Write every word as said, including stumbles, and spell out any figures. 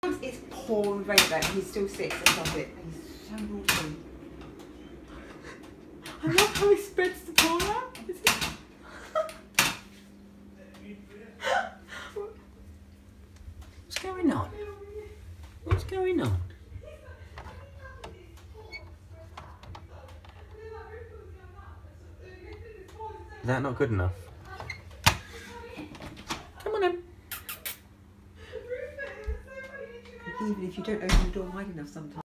It's pouring rain back. He still sits and does it. He's so naughty. I love how he spreads the ball out. What's going on? What's going on? Is that not good enough? Come on in. Even if you don't open the door wide enough sometimes.